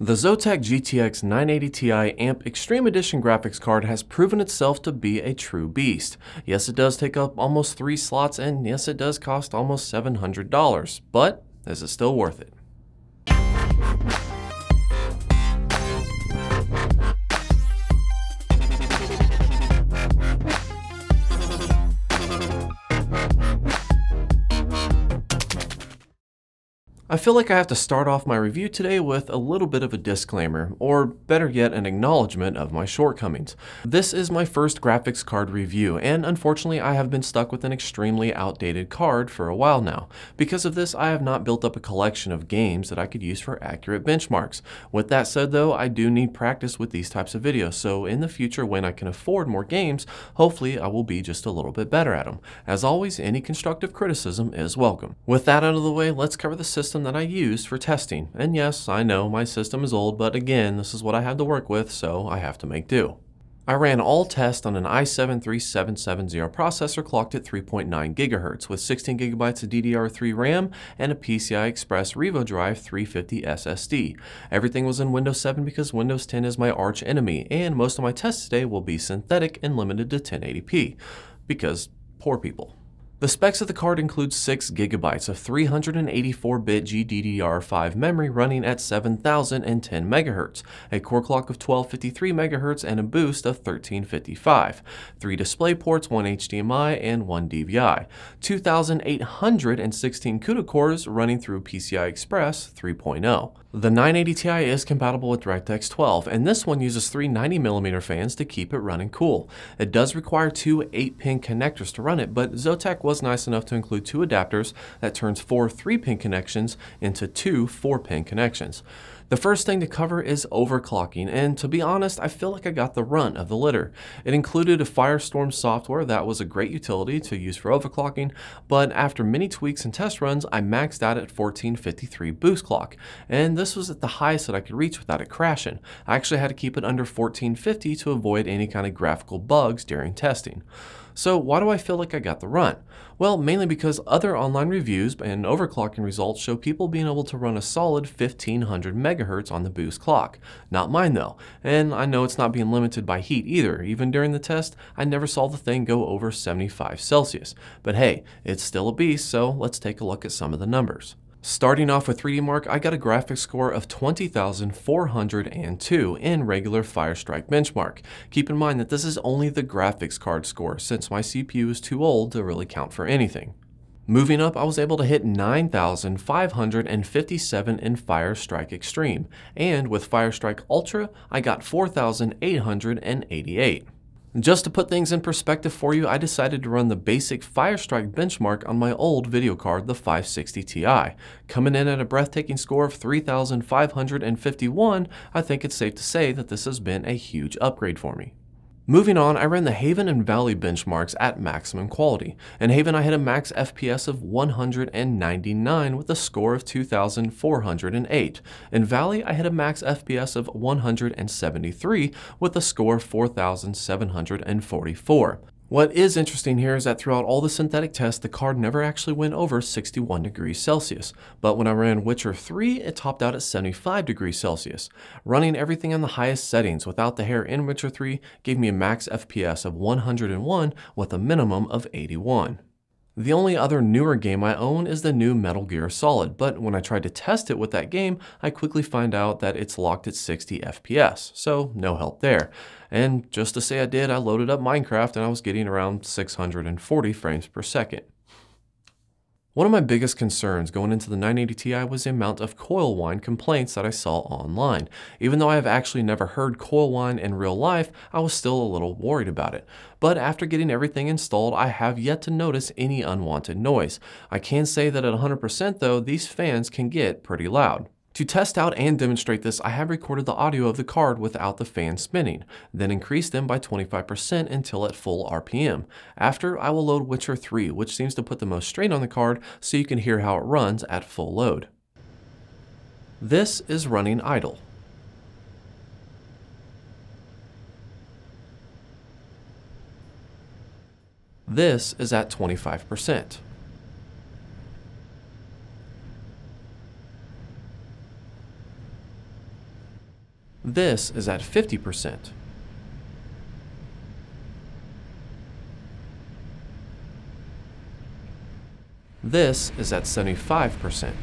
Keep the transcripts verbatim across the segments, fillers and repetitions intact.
The Zotac G T X nine eighty Ti Amp Extreme Edition graphics card has proven itself to be a true beast. Yes, it does take up almost three slots, and yes, it does cost almost seven hundred dollars, but is it still worth it? I feel like I have to start off my review today with a little bit of a disclaimer, or better yet, an acknowledgement of my shortcomings. This is my first graphics card review, and unfortunately I have been stuck with an extremely outdated card for a while now. Because of this, I have not built up a collection of games that I could use for accurate benchmarks. With that said though, I do need practice with these types of videos, so in the future when I can afford more games, hopefully I will be just a little bit better at them. As always, any constructive criticism is welcome. With that out of the way, let's cover the system that I used for testing. And yes, I know my system is old, but again, this is what I have to work with, so I have to make do. I ran all tests on an i seven thirty-seven seventy processor clocked at three point nine gigahertz with sixteen gigabytes of D D R three RAM and a P C I Express Revo Drive three fifty S S D. Everything was in Windows seven because Windows ten is my arch enemy, and most of my tests today will be synthetic and limited to ten eighty p, because poor people. The specs of the card include six gigabytes of three hundred eighty-four bit G D D R five memory running at seven thousand ten megahertz, a core clock of twelve fifty-three megahertz and a boost of thirteen fifty-five, three display ports, one H D M I and one D V I, two thousand eight hundred sixteen CUDA cores running through P C I Express three point oh. The nine eighty Ti is compatible with DirectX twelve, and this one uses three ninety millimeter fans to keep it running cool. It does require two eight pin connectors to run it, but Zotac was nice enough to include two adapters that turns four three pin connections into two four pin connections. The first thing to cover is overclocking, and to be honest, I feel like I got the runt of the litter. It included a Firestorm software that was a great utility to use for overclocking, but after many tweaks and test runs, I maxed out at fourteen fifty-three boost clock, and this was at the highest that I could reach without it crashing. I actually had to keep it under fourteen fifty to avoid any kind of graphical bugs during testing. So why do I feel like I got the runt? Well, mainly because other online reviews and overclocking results show people being able to run a solid fifteen hundred megahertz on the boost clock. Not mine though, and I know it's not being limited by heat either. Even during the test, I never saw the thing go over seventy-five Celsius. But hey, it's still a beast, so let's take a look at some of the numbers. Starting off with three D Mark, I got a graphics score of twenty thousand four hundred two in regular Firestrike benchmark. Keep in mind that this is only the graphics card score, since my C P U is too old to really count for anything. Moving up, I was able to hit nine thousand five hundred fifty-seven in Firestrike Extreme, and with Firestrike Ultra, I got four thousand eight hundred eighty-eight. Just to put things in perspective for you, I decided to run the basic Firestrike benchmark on my old video card, the five sixty Ti. Coming in at a breathtaking score of three thousand five hundred fifty-one, I think it's safe to say that this has been a huge upgrade for me. Moving on, I ran the Haven and Valley benchmarks at maximum quality. In Haven, I hit a max F P S of one hundred ninety-nine with a score of two thousand four hundred eight. In Valley, I hit a max F P S of one hundred seventy-three with a score of four thousand seven hundred forty-four. What is interesting here is that throughout all the synthetic tests, the card never actually went over sixty-one degrees Celsius. But when I ran Witcher three, it topped out at seventy-five degrees Celsius. Running everything on the highest settings without the hair in Witcher three gave me a max F P S of one hundred one with a minimum of eighty-one. The only other newer game I own is the new Metal Gear Solid, but when I tried to test it with that game, I quickly find out that it's locked at sixty F P S, so no help there. And just to say I did, I loaded up Minecraft and I was getting around six hundred forty frames per second. One of my biggest concerns going into the nine eighty Ti was the amount of Coil Whine complaints that I saw online. Even though I have actually never heard Coil Whine in real life, I was still a little worried about it. But after getting everything installed, I have yet to notice any unwanted noise. I can say that at one hundred percent though, these fans can get pretty loud. To test out and demonstrate this, I have recorded the audio of the card without the fan spinning, then increased them by twenty-five percent until at full R P M. After, I will load Witcher three, which seems to put the most strain on the card so you can hear how it runs at full load. This is running idle. This is at twenty-five percent. This is at fifty percent. This is at seventy-five percent.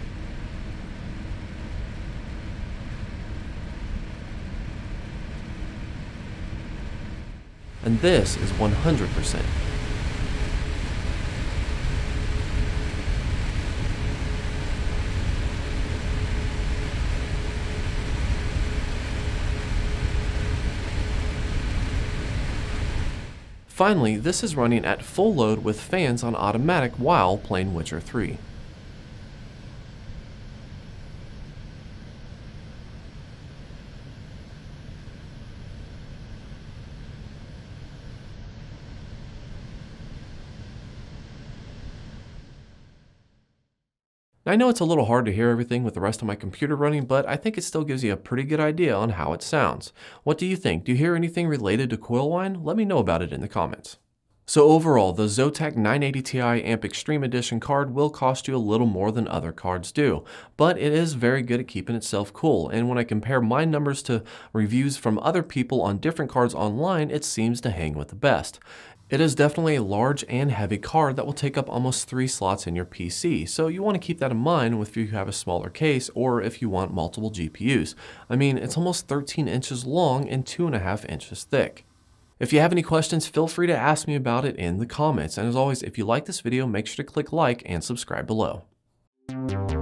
And this is one hundred percent. Finally, this is running at full load with fans on automatic while playing Witcher three. I know it's a little hard to hear everything with the rest of my computer running, but I think it still gives you a pretty good idea on how it sounds. What do you think? Do you hear anything related to Coil Whine? Let me know about it in the comments. So overall, the Zotac nine eighty Ti Amp Extreme Edition card will cost you a little more than other cards do, but it is very good at keeping itself cool, and when I compare my numbers to reviews from other people on different cards online, it seems to hang with the best. It is definitely a large and heavy card that will take up almost three slots in your P C, so you want to keep that in mind if you have a smaller case or if you want multiple G P Us. I mean, it's almost thirteen inches long and two and a half inches thick. If you have any questions, feel free to ask me about it in the comments. And as always, if you like this video, make sure to click like and subscribe below.